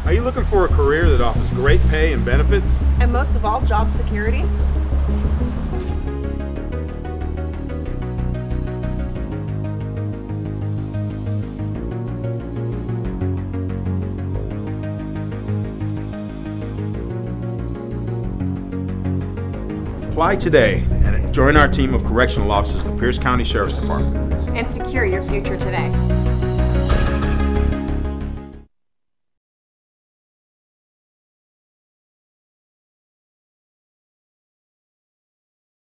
Are you looking for a career that offers great pay and benefits? And most of all, job security? Apply today and join our team of correctional officers at the Pierce County Sheriff's Department. And secure your future today.